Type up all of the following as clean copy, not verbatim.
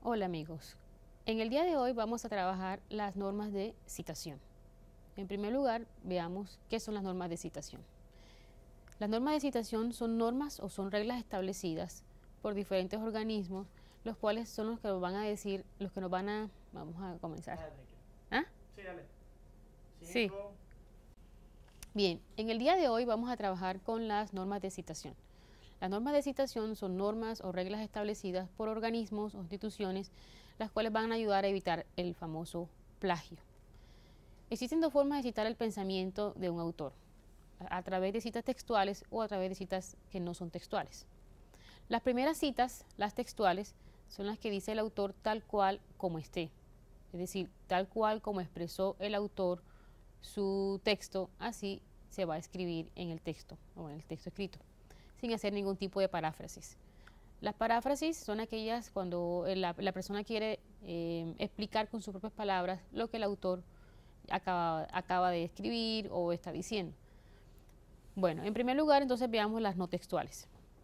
Hola amigos, en el día de hoy vamos a trabajar las normas de citación. En primer lugar, veamos qué son las normas de citación. Las normas de citación son normas o son reglas establecidas por diferentes organismos, los cuales son los que nos van a decir, los que nos van a... Vamos a comenzar. ¿Ah? Sí, dale. Sí. Bien, en el día de hoy vamos a trabajar con las normas de citación. Las normas de citación son normas o reglas establecidas por organismos o instituciones, las cuales van a ayudar a evitar el famoso plagio. Existen dos formas de citar el pensamiento de un autor, a través de citas textuales o a través de citas que no son textuales. Las primeras citas, las textuales, son las que dice el autor tal cual como esté, es decir, tal cual como expresó el autor su texto, así se va a escribir en el texto o en el texto escrito, sin hacer ningún tipo de paráfrasis. Las paráfrasis son aquellas cuando la persona quiere explicar con sus propias palabras lo que el autor acaba de escribir o está diciendo. Bueno, en primer lugar, entonces veamos las no textuales.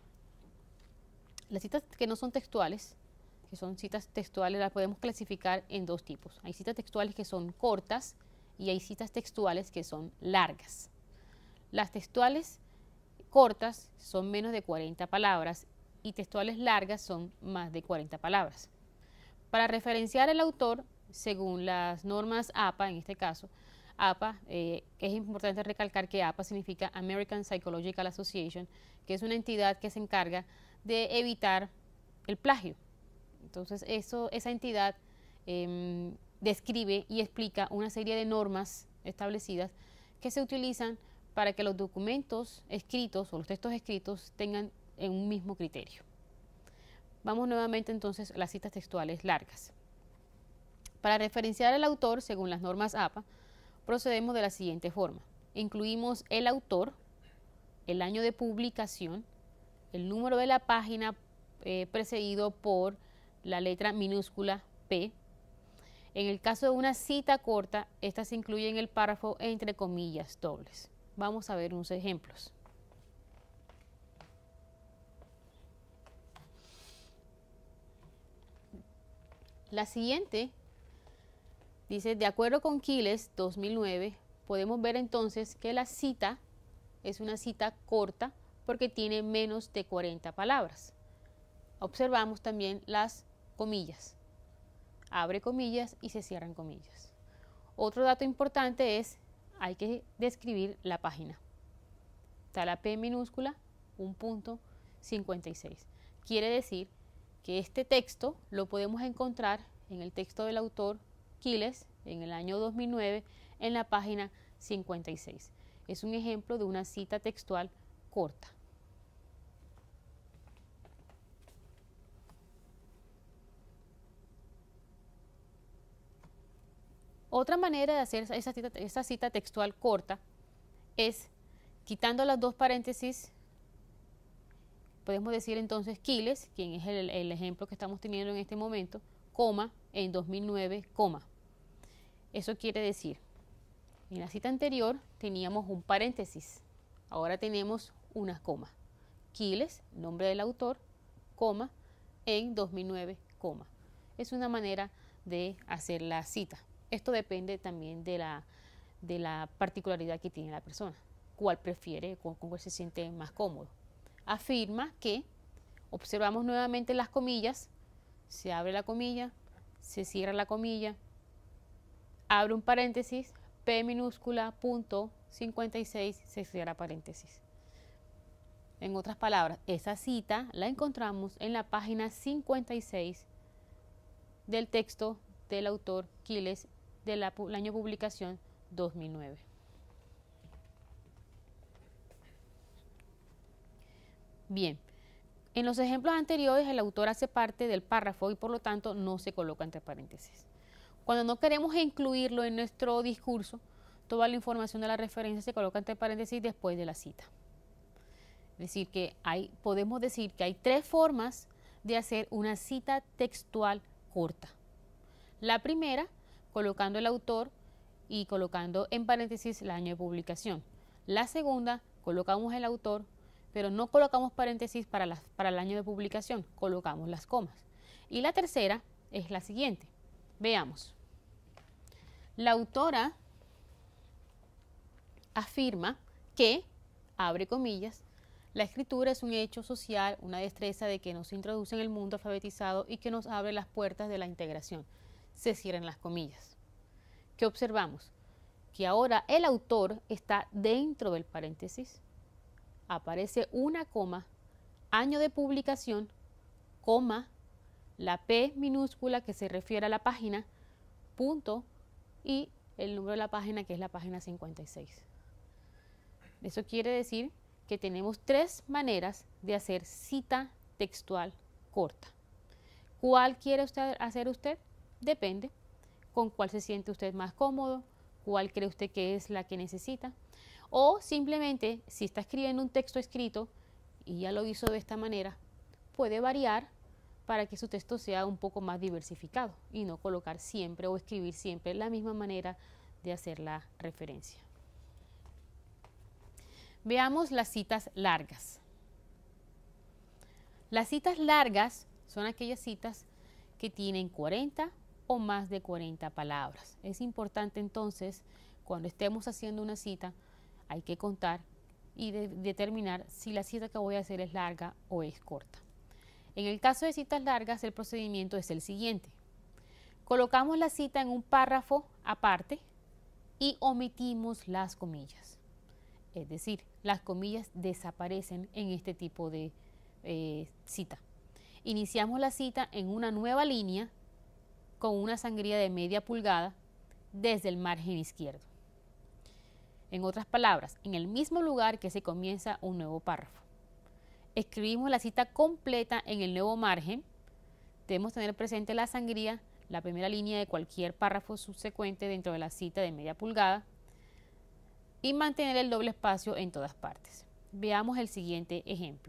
Las citas que no son textuales, que son citas textuales, las podemos clasificar en dos tipos. Hay citas textuales que son cortas y hay citas textuales que son largas. Las textuales cortas son menos de 40 palabras y textuales largas son más de 40 palabras. Para referenciar el autor, según las normas APA, en este caso, APA, es importante recalcar que APA significa American Psychological Association, que es una entidad que se encarga de evitar el plagio. Entonces, esa entidad describe y explica una serie de normas establecidas que se utilizan para que los documentos escritos o los textos escritos tengan un mismo criterio. Vamos nuevamente entonces a las citas textuales largas. Para referenciar al autor, según las normas APA, procedemos de la siguiente forma. Incluimos el autor, el año de publicación, el número de la página precedido por la letra minúscula P. En el caso de una cita corta, esta se incluye en el párrafo entre comillas dobles. Vamos a ver unos ejemplos. La siguiente dice, de acuerdo con Quiles 2009, podemos ver entonces que la cita es una cita corta porque tiene menos de 40 palabras. Observamos también las comillas. Abre comillas y se cierran comillas. Otro dato importante es, hay que describir la página. Está la P minúscula, un punto 56. Quiere decir que este texto lo podemos encontrar en el texto del autor Quiles en el año 2009 en la página 56. Es un ejemplo de una cita textual corta. Otra manera de hacer esa cita textual corta es quitando las dos paréntesis. Podemos decir entonces Quiles, quien es el ejemplo que estamos teniendo en este momento, coma, en 2009, coma. Eso quiere decir, en la cita anterior teníamos un paréntesis, ahora tenemos una coma. Quiles, nombre del autor, coma, en 2009, coma. Es una manera de hacer la cita. Esto depende también de la particularidad que tiene la persona, cuál prefiere, con cuál se siente más cómodo. Afirma que, observamos nuevamente las comillas, se abre la comilla, se cierra la comilla, abre un paréntesis, P minúscula, punto 56, se cierra paréntesis. En otras palabras, esa cita la encontramos en la página 56 del texto del autor Quiles del año de publicación 2009. Bien, en los ejemplos anteriores el autor hace parte del párrafo y por lo tanto no se coloca entre paréntesis. Cuando no queremos incluirlo en nuestro discurso, toda la información de la referencia se coloca entre paréntesis después de la cita. Es decir, que podemos decir que hay tres formas de hacer una cita textual corta. La primera, colocando el autor y colocando en paréntesis el año de publicación. La segunda, colocamos el autor, pero no colocamos paréntesis para el año de publicación, colocamos las comas. Y la tercera, es la siguiente. Veamos. La autora afirma que, abre comillas, la escritura es un hecho social, una destreza de que nos introduce en el mundo alfabetizado y que nos abre las puertas de la integración. Se cierran las comillas. ¿Qué observamos? Que ahora el autor está dentro del paréntesis, aparece una coma, año de publicación, coma, la P minúscula que se refiere a la página, punto, y el número de la página, que es la página 56. Eso quiere decir que tenemos 3 maneras de hacer cita textual corta. ¿Cuál quiere hacer usted? Depende. ¿Con cuál se siente usted más cómodo? ¿Cuál cree usted que es la que necesita? O simplemente, si está escribiendo un texto escrito y ya lo hizo de esta manera, puede variar para que su texto sea un poco más diversificado y no colocar siempre o escribir siempre la misma manera de hacer la referencia. Veamos las citas largas. Las citas largas son aquellas citas que tienen 40 o más de 40 palabras. Es importante entonces, cuando estemos haciendo una cita, hay que contar y determinar si la cita que voy a hacer es larga o es corta. En el caso de citas largas, el procedimiento es el siguiente. Colocamos la cita en un párrafo aparte y omitimos las comillas. Es decir, las comillas desaparecen en este tipo de cita. Iniciamos la cita en una nueva línea con una sangría de media pulgada desde el margen izquierdo. En otras palabras, en el mismo lugar que se comienza un nuevo párrafo. Escribimos la cita completa en el nuevo margen. Debemos tener presente la sangría, la primera línea de cualquier párrafo subsecuente dentro de la cita de media pulgada, y mantener el doble espacio en todas partes. Veamos el siguiente ejemplo.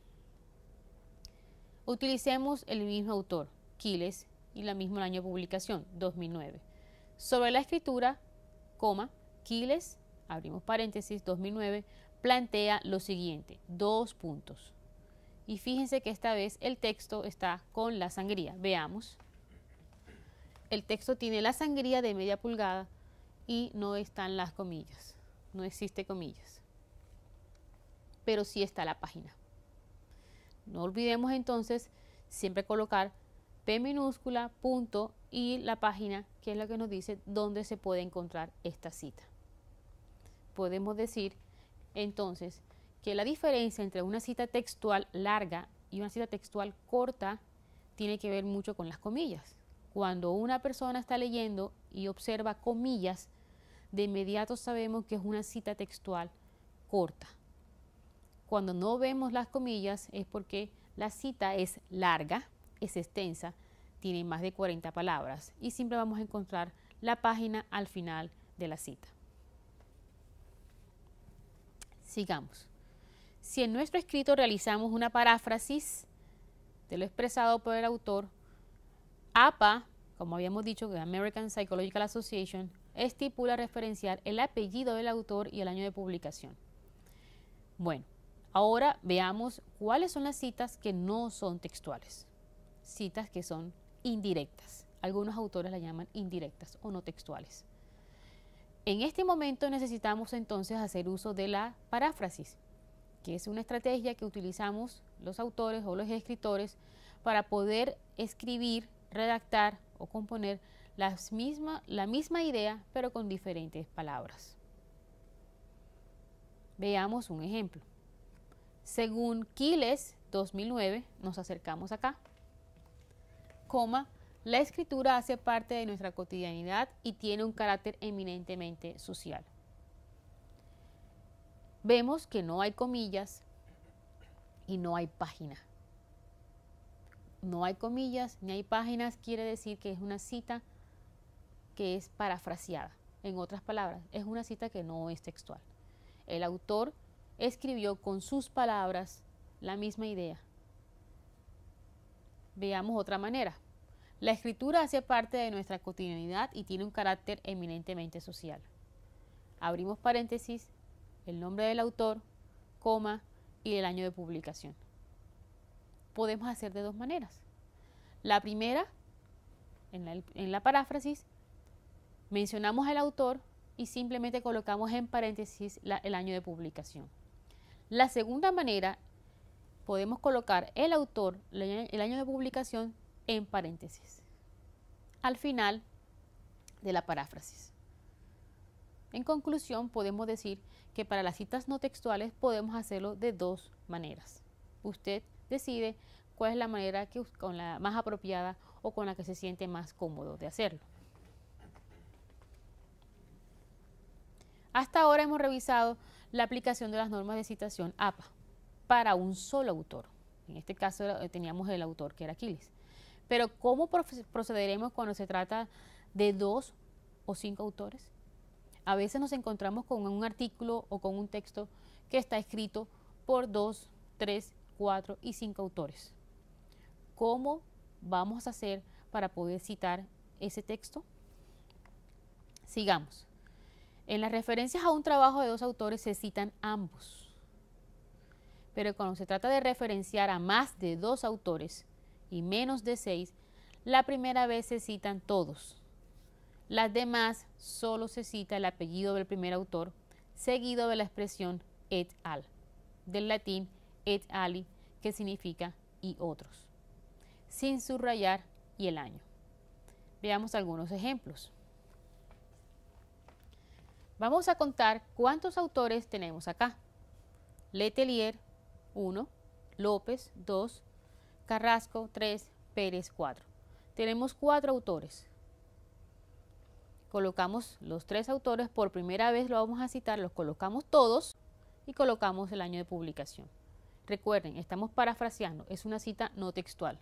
Utilicemos el mismo autor, Quiles, y la misma año de publicación, 2009. Sobre la escritura, coma, Quiles, abrimos paréntesis, 2009, plantea lo siguiente, 2 puntos. Y fíjense que esta vez el texto está con la sangría. Veamos. El texto tiene la sangría de media pulgada y no están las comillas. No existe comillas. Pero sí está la página. No olvidemos entonces siempre colocar P minúscula, punto y la página, que es la que nos dice dónde se puede encontrar esta cita. Podemos decir entonces que la diferencia entre una cita textual larga y una cita textual corta tiene que ver mucho con las comillas. Cuando una persona está leyendo y observa comillas, de inmediato sabemos que es una cita textual corta. Cuando no vemos las comillas es porque la cita es larga, es extensa, tiene más de 40 palabras y siempre vamos a encontrar la página al final de la cita. Sigamos. Si en nuestro escrito realizamos una paráfrasis de lo expresado por el autor, APA, como habíamos dicho, que American Psychological Association, estipula referenciar el apellido del autor y el año de publicación. Bueno, ahora veamos cuáles son las citas que no son textuales. Citas que son indirectas. Algunos autores las llaman indirectas o no textuales. En este momento necesitamos entonces hacer uso de la paráfrasis, que es una estrategia que utilizamos los autores o los escritores para poder escribir, redactar o componer la misma idea, pero con diferentes palabras. Veamos un ejemplo. Según Quiles, 2009, nos acercamos acá, coma, la escritura hace parte de nuestra cotidianidad y tiene un carácter eminentemente social. Vemos que no hay comillas y no hay página. No hay comillas ni hay páginas, quiere decir que es una cita que es parafraseada. En otras palabras, es una cita que no es textual. El autor escribió con sus palabras la misma idea. Veamos otra manera. La escritura hace parte de nuestra cotidianidad y tiene un carácter eminentemente social. Abrimos paréntesis, el nombre del autor, coma y el año de publicación. Podemos hacer de dos maneras. La primera, en la paráfrasis, mencionamos el autor y simplemente colocamos en paréntesis el año de publicación. La segunda manera, podemos colocar el autor, el año de publicación, en paréntesis, al final de la paráfrasis. En conclusión, podemos decir que para las citas no textuales podemos hacerlo de dos maneras. Usted decide cuál es la manera con la más apropiada o con la que se siente más cómodo de hacerlo. Hasta ahora hemos revisado la aplicación de las normas de citación APA para un solo autor. En este caso teníamos el autor que era Aquiles. Pero ¿cómo procederemos cuando se trata de 2 o 5 autores? A veces nos encontramos con un artículo o con un texto que está escrito por 2, 3, 4 y 5 autores. ¿Cómo vamos a hacer para poder citar ese texto? Sigamos. En las referencias a un trabajo de 2 autores se citan ambos. Pero cuando se trata de referenciar a más de 2 autores y menos de 6, la primera vez se citan todos. Las demás solo se cita el apellido del primer autor, seguido de la expresión et al, del latín et ali, que significa y otros, sin subrayar y el año. Veamos algunos ejemplos. Vamos a contar cuántos autores tenemos acá. Letelier, 1, López, 2, Carrasco, 3, Pérez, 4. Tenemos 4 autores. Colocamos los 3 autores, por primera vez lo vamos a citar, los colocamos todos y colocamos el año de publicación. Recuerden, estamos parafraseando, es una cita no textual.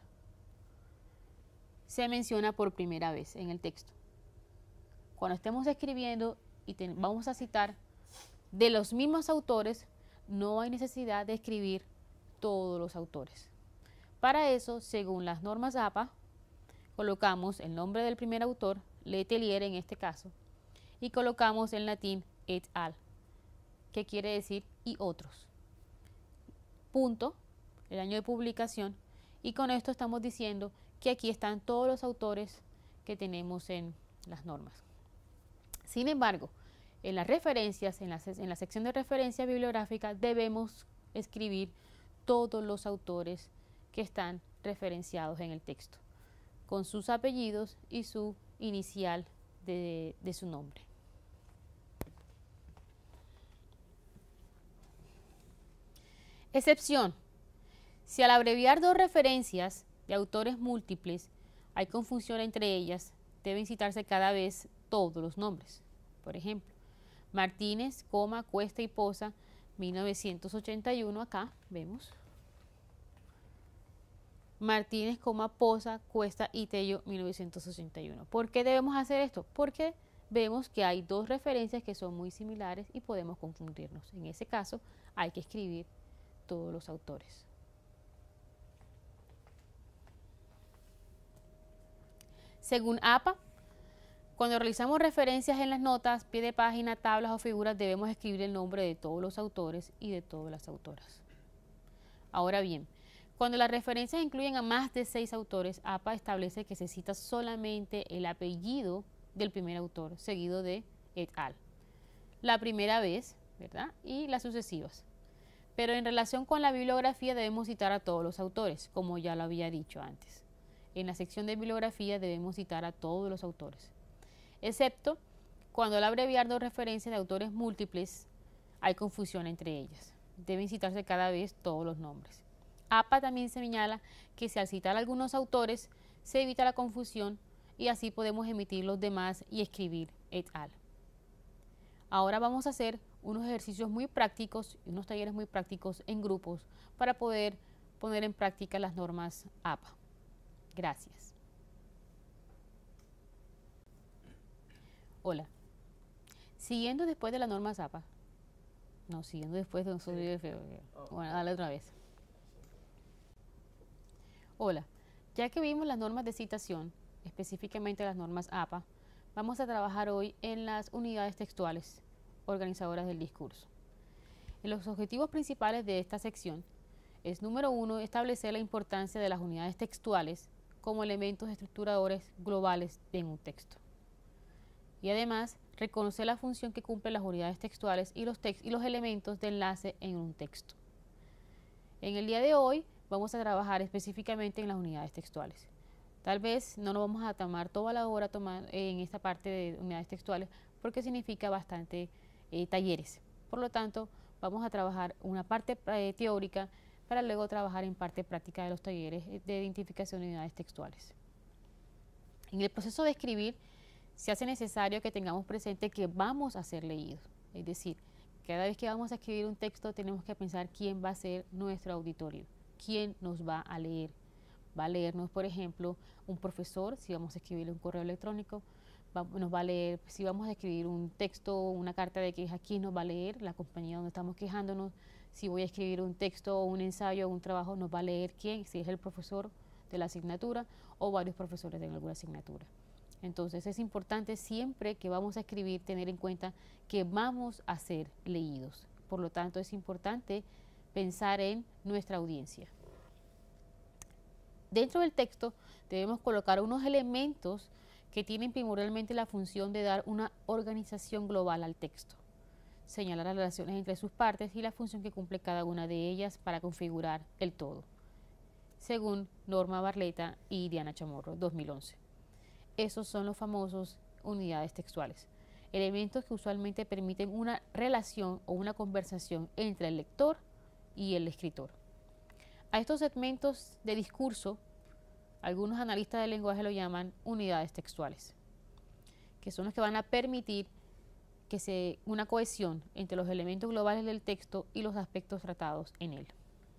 Se menciona por primera vez en el texto. Cuando estemos escribiendo y vamos a citar de los mismos autores, no hay necesidad de escribir todos los autores. Para eso, según las normas APA, colocamos el nombre del primer autor, Letelier en este caso, y colocamos en latín et al, que quiere decir y otros. Punto, el año de publicación, y con esto estamos diciendo que aquí están todos los autores que tenemos en las normas. Sin embargo, en las referencias, en la sección de referencia bibliográfica, debemos escribir todos los autores que están referenciados en el texto, con sus apellidos y su inicial de su nombre. Excepción. Si al abreviar 2 referencias de autores múltiples hay confusión entre ellas, deben citarse cada vez todos los nombres. Por ejemplo, Martínez, Cuesta y Poza, 1981, acá vemos. Martínez, Poza, Cuesta y Tello, 1981. ¿Por qué debemos hacer esto? Porque vemos que hay 2 referencias que son muy similares y podemos confundirnos. En ese caso, hay que escribir todos los autores. Según APA, cuando realizamos referencias en las notas, pie de página, tablas o figuras, debemos escribir el nombre de todos los autores y de todas las autoras. Ahora bien, cuando las referencias incluyen a más de 6 autores, APA establece que se cita solamente el apellido del primer autor, seguido de et al. La primera vez, ¿verdad? Y las sucesivas. Pero en relación con la bibliografía debemos citar a todos los autores, como ya lo había dicho antes. En la sección de bibliografía debemos citar a todos los autores, excepto cuando al abreviar 2 referencias de autores múltiples hay confusión entre ellas. Deben citarse cada vez todos los nombres. APA también señala que si al citar algunos autores se evita la confusión y así podemos emitir los demás y escribir et al. Ahora vamos a hacer unos ejercicios muy prácticos y unos talleres muy prácticos en grupos para poder poner en práctica las normas APA. Gracias. Hola. Siguiendo después de las normas APA. No, siguiendo después de nosotros. Bueno, dale otra vez. Hola. Ya que vimos las normas de citación, específicamente las normas APA, vamos a trabajar hoy en las unidades textuales organizadoras del discurso. Los objetivos principales de esta sección es, número 1, establecer la importancia de las unidades textuales como elementos estructuradores globales en un texto. Y además, reconocer la función que cumplen las unidades textuales y los elementos de enlace en un texto. En el día de hoy vamos a trabajar específicamente en las unidades textuales. Tal vez no nos vamos a tomar toda la hora en esta parte de unidades textuales porque significa bastante talleres. Por lo tanto, vamos a trabajar una parte teórica para luego trabajar en parte práctica de los talleres de identificación de unidades textuales. En el proceso de escribir se hace necesario que tengamos presente que vamos a ser leídos. Es decir, cada vez que vamos a escribir un texto tenemos que pensar quién va a ser nuestro auditorio, quién nos va a leer. Va a leernos, por ejemplo, un profesor, si vamos a escribir un correo electrónico, nos va a leer, si vamos a escribir un texto, una carta de queja, ¿quién nos va a leer? La compañía donde estamos quejándonos. Si voy a escribir un texto, un ensayo, un trabajo, nos va a leer quién, si es el profesor de la asignatura o varios profesores de alguna asignatura. Entonces es importante siempre que vamos a escribir tener en cuenta que vamos a ser leídos. Por lo tanto, es importante pensar en nuestra audiencia. Dentro del texto debemos colocar unos elementos que tienen primordialmente la función de dar una organización global al texto, señalar las relaciones entre sus partes y la función que cumple cada una de ellas para configurar el todo, según Norma Barletta y Diana Chamorro, 2011. Esos son los famosos unidades textuales, elementos que usualmente permiten una relación o una conversación entre el lector y el escritor. A estos segmentos de discurso, algunos analistas del lenguaje lo llaman unidades textuales, que son los que van a permitir que una cohesión entre los elementos globales del texto y los aspectos tratados en él.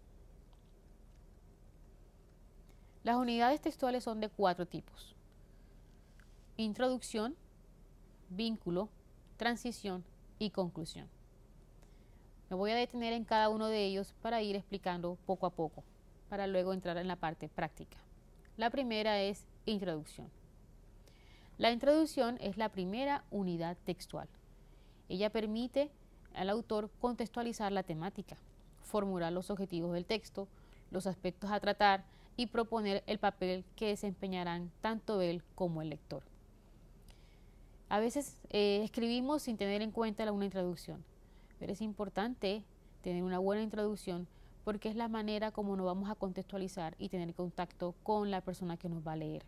Las unidades textuales son de 4 tipos: introducción, vínculo, transición y conclusión. Me voy a detener en cada uno de ellos para ir explicando poco a poco, para luego entrar en la parte práctica. La primera es introducción. La introducción es la primera unidad textual. Ella permite al autor contextualizar la temática, formular los objetivos del texto, los aspectos a tratar y proponer el papel que desempeñarán tanto él como el lector. A veces escribimos sin tener en cuenta una introducción, pero es importante tener una buena introducción porque es la manera como nos vamos a contextualizar y tener contacto con la persona que nos va a leer.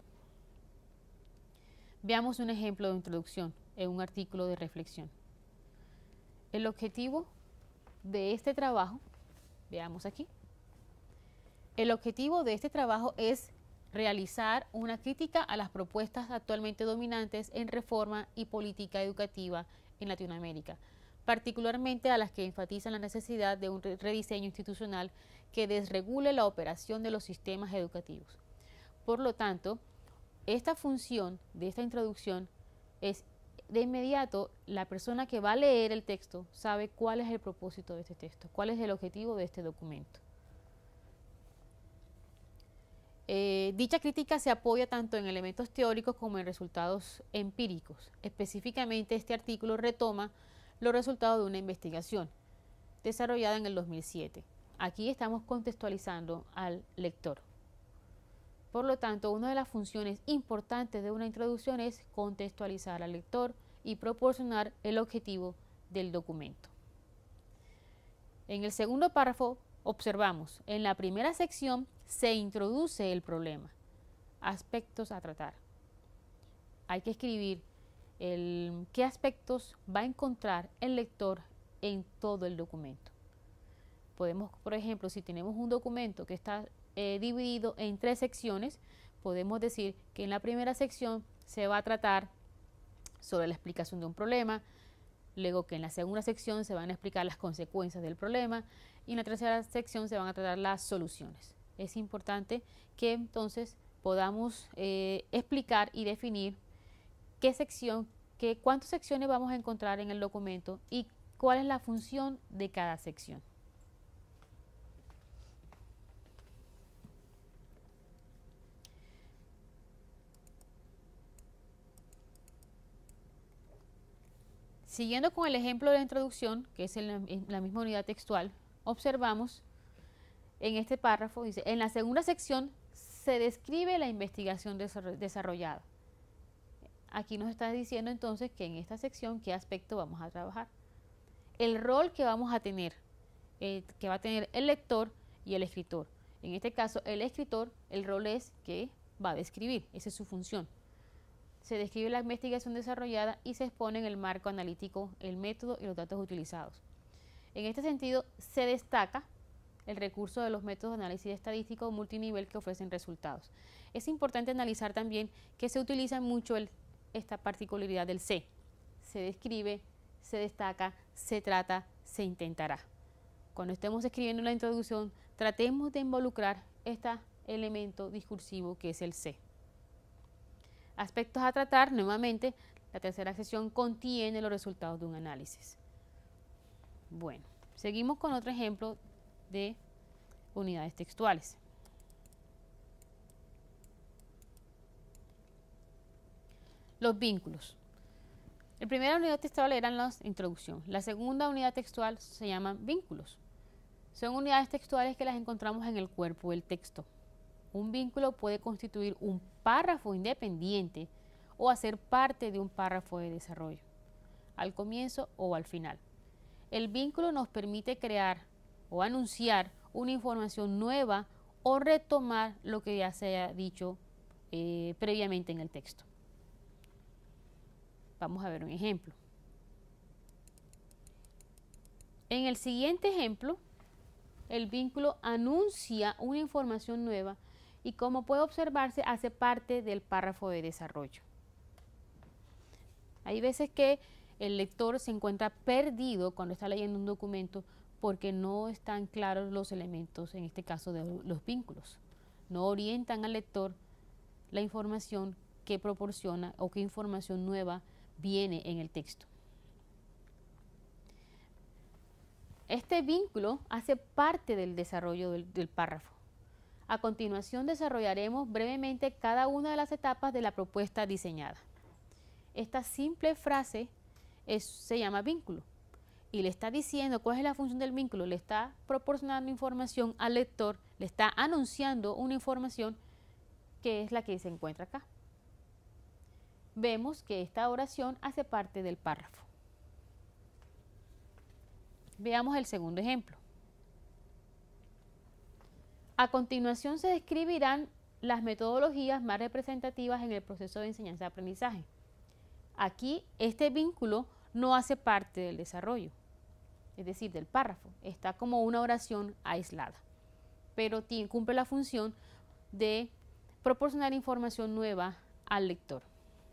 Veamos un ejemplo de introducción en un artículo de reflexión. El objetivo de este trabajo, veamos aquí, el objetivo de este trabajo es realizar una crítica a las propuestas actualmente dominantes en reforma y política educativa en Latinoamérica, particularmente a las que enfatizan la necesidad de un rediseño institucional que desregule la operación de los sistemas educativos. Por lo tanto, esta función de esta introducción es de inmediato la persona que va a leer el texto sabe cuál es el propósito de este texto, cuál es el objetivo de este documento. Dicha crítica se apoya tanto en elementos teóricos como en resultados empíricos. Específicamente, este artículo retoma los resultados de una investigación desarrollada en el 2007. Aquí estamos contextualizando al lector. Por lo tanto, una de las funciones importantes de una introducción es contextualizar al lector y proporcionar el objetivo del documento. En el segundo párrafo observamos, en la primera sección se introduce el problema, aspectos a tratar. Hay que escribir qué aspectos va a encontrar el lector en todo el documento. Podemos, por ejemplo, si tenemos un documento que está dividido en 3 secciones, podemos decir que en la primera sección se va a tratar sobre la explicación de un problema, luego que en la segunda sección se van a explicar las consecuencias del problema y en la tercera sección se van a tratar las soluciones. Es importante que entonces podamos explicar y definir cuántas secciones vamos a encontrar en el documento y cuál es la función de cada sección. Siguiendo con el ejemplo de la introducción, que es en la misma unidad textual, observamos en este párrafo, dice, en la segunda sección se describe la investigación desarrollada. Aquí nos está diciendo entonces que en esta sección qué aspecto vamos a trabajar. El rol que vamos a tener, que va a tener el lector y el escritor. En este caso, el escritor, el rol es que va a describir, esa es su función. Se describe la investigación desarrollada y se expone en el marco analítico el método y los datos utilizados. En este sentido, se destaca el recurso de los métodos de análisis estadístico multinivel que ofrecen resultados. Es importante analizar también que se utiliza mucho esta particularidad del se. Se describe, se destaca, se trata, se intentará. Cuando estemos escribiendo la introducción, tratemos de involucrar este elemento discursivo que es el se. Aspectos a tratar, nuevamente, la tercera sección contiene los resultados de un análisis. Bueno, seguimos con otro ejemplo de unidades textuales. Los vínculos. La primera unidad textual eran la introducción. La segunda unidad textual se llaman vínculos. Son unidades textuales que las encontramos en el cuerpo del texto. Un vínculo puede constituir un párrafo independiente o hacer parte de un párrafo de desarrollo, al comienzo o al final. El vínculo nos permite crear o anunciar una información nueva o retomar lo que ya se haya dicho previamente en el texto. Vamos a ver un ejemplo. En el siguiente ejemplo, el vínculo anuncia una información nueva y, como puede observarse, hace parte del párrafo de desarrollo. Hay veces que el lector se encuentra perdido cuando está leyendo un documento porque no están claros los elementos, en este caso de los vínculos. No orientan al lector la información que proporciona o qué información nueva viene en el texto. Este vínculo hace parte del desarrollo del párrafo. A continuación desarrollaremos brevemente cada una de las etapas de la propuesta diseñada. Esta simple frase se llama vínculo y le está diciendo cuál es la función del vínculo. Le está proporcionando información al lector, le está anunciando una información que es la que se encuentra acá. Vemos que esta oración hace parte del párrafo. Veamos el segundo ejemplo. A continuación se describirán las metodologías más representativas en el proceso de enseñanza-aprendizaje. Aquí este vínculo no hace parte del desarrollo, es decir, del párrafo. Está como una oración aislada, pero cumple la función de proporcionar información nueva al lector.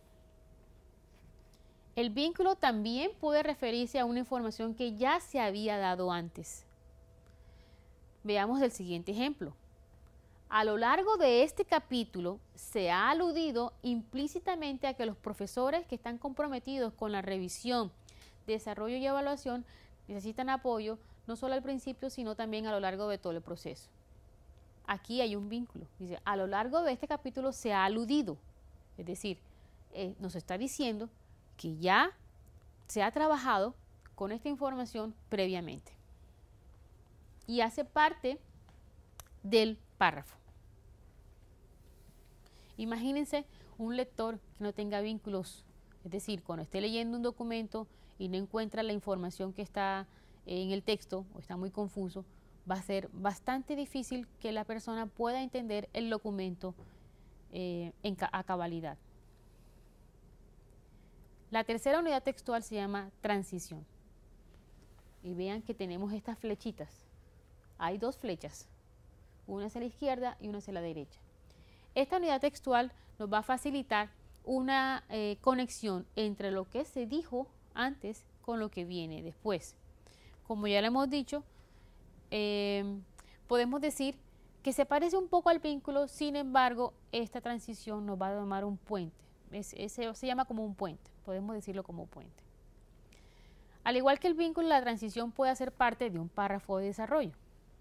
El vínculo también puede referirse a una información que ya se había dado antes. Veamos el siguiente ejemplo. A lo largo de este capítulo se ha aludido implícitamente a que los profesores que están comprometidos con la revisión, desarrollo y evaluación necesitan apoyo no solo al principio, sino también a lo largo de todo el proceso. Aquí hay un vínculo. Dice, a lo largo de este capítulo se ha aludido. Es decir, nos está diciendo que ya se ha trabajado con esta información previamente y hace parte del párrafo. Imagínense un lector que no tenga vínculos, es decir, cuando esté leyendo un documento y no encuentra la información que está en el texto o está muy confuso, va a ser bastante difícil que la persona pueda entender el documento a cabalidad. La tercera unidad textual se llama transición. Y vean que tenemos estas flechitas. Hay dos flechas, una hacia la izquierda y una hacia la derecha. Esta unidad textual nos va a facilitar una conexión entre lo que se dijo antes con lo que viene después. Como ya le hemos dicho, podemos decir que se parece un poco al vínculo, sin embargo, esta transición nos va a tomar un puente. Se llama como un puente, podemos decirlo como puente. Al igual que el vínculo, la transición puede ser parte de un párrafo de desarrollo.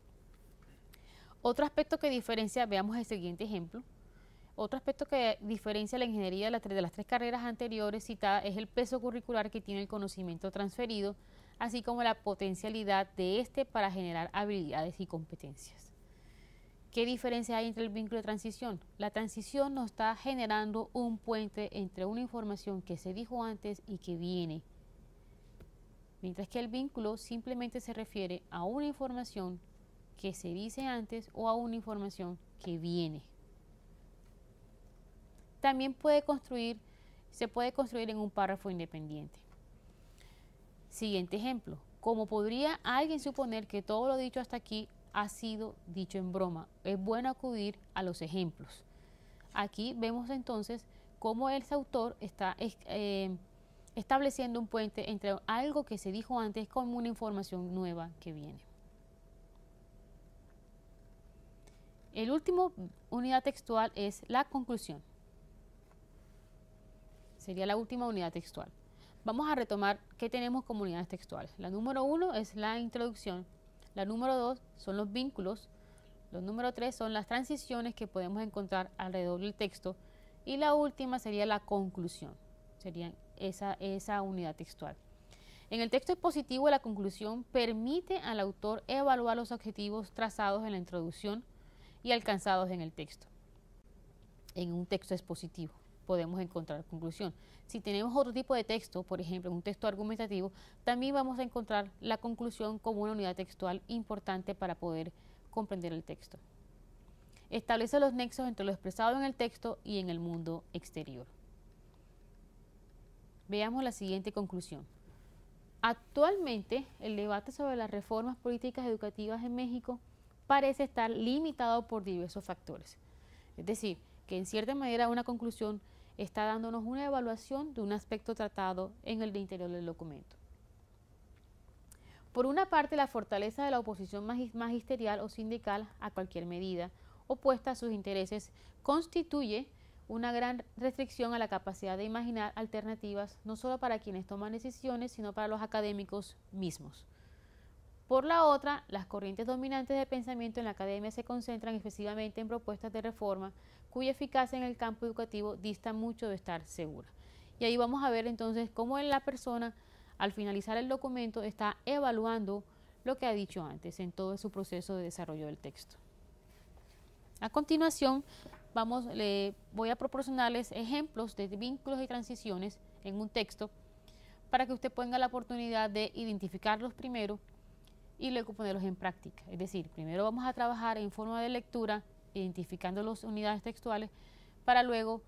Otro aspecto que diferencia, veamos el siguiente ejemplo, otro aspecto que diferencia la ingeniería de las tres carreras anteriores citadas es el peso curricular que tiene el conocimiento transferido, así como la potencialidad de este para generar habilidades y competencias. ¿Qué diferencia hay entre el vínculo de transición? La transición nos está generando un puente entre una información que se dijo antes y que viene. Mientras que el vínculo simplemente se refiere a una información que se dice antes o a una información que viene. También se puede construir en un párrafo independiente. Siguiente ejemplo. ¿Cómo podría alguien suponer que todo lo dicho hasta aquí ha sido dicho en broma? Es bueno acudir a los ejemplos. Aquí vemos entonces cómo el autor está estableciendo un puente entre algo que se dijo antes con una información nueva que viene. El último unidad textual es la conclusión. Sería la última unidad textual. Vamos a retomar qué tenemos como unidades textuales. La número 1 es la introducción. La número 2 son los vínculos. Los número 3 son las transiciones que podemos encontrar alrededor del texto. Y la última sería la conclusión. Sería esa unidad textual. En el texto expositivo, la conclusión permite al autor evaluar los objetivos trazados en la introducción y alcanzados en el texto. En un texto expositivo podemos encontrar conclusión. Si tenemos otro tipo de texto, por ejemplo, un texto argumentativo, también vamos a encontrar la conclusión como una unidad textual importante para poder comprender el texto. Establece los nexos entre lo expresado en el texto y en el mundo exterior. Veamos la siguiente conclusión. Actualmente, el debate sobre las reformas políticas educativas en México parece estar limitado por diversos factores. Es decir, que en cierta manera una conclusión está dándonos una evaluación de un aspecto tratado en el interior del documento. Por una parte, la fortaleza de la oposición magisterial o sindical a cualquier medida opuesta a sus intereses constituye una gran restricción a la capacidad de imaginar alternativas no solo para quienes toman decisiones, sino para los académicos mismos. Por la otra, las corrientes dominantes de pensamiento en la academia se concentran excesivamente en propuestas de reforma cuya eficacia en el campo educativo dista mucho de estar segura. Y ahí vamos a ver entonces cómo la persona, al finalizar el documento, está evaluando lo que ha dicho antes en todo su proceso de desarrollo del texto. A continuación, voy a proporcionarles ejemplos de vínculos y transiciones en un texto para que usted tenga la oportunidad de identificarlos primero y luego ponerlos en práctica. Es decir, primero vamos a trabajar en forma de lectura, identificando las unidades textuales, para luego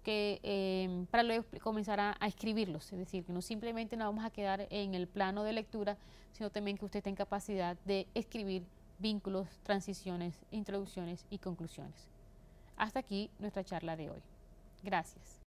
comenzar a escribirlos. Es decir, que no simplemente nos vamos a quedar en el plano de lectura, sino también que usted tenga capacidad de escribir vínculos, transiciones, introducciones y conclusiones. Hasta aquí nuestra charla de hoy. Gracias.